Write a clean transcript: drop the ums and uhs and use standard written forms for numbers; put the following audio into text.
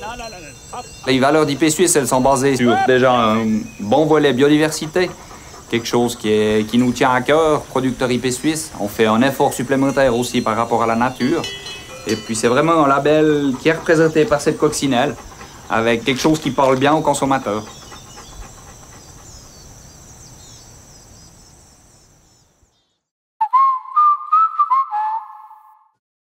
Les valeurs d'IP Suisse, elles sont basées sur déjà un bon volet biodiversité, quelque chose qui nous tient à cœur, producteur IP Suisse. On fait un effort supplémentaire aussi par rapport à la nature. Et puis c'est vraiment un label qui est représenté par cette coccinelle, avec quelque chose qui parle bien aux consommateurs.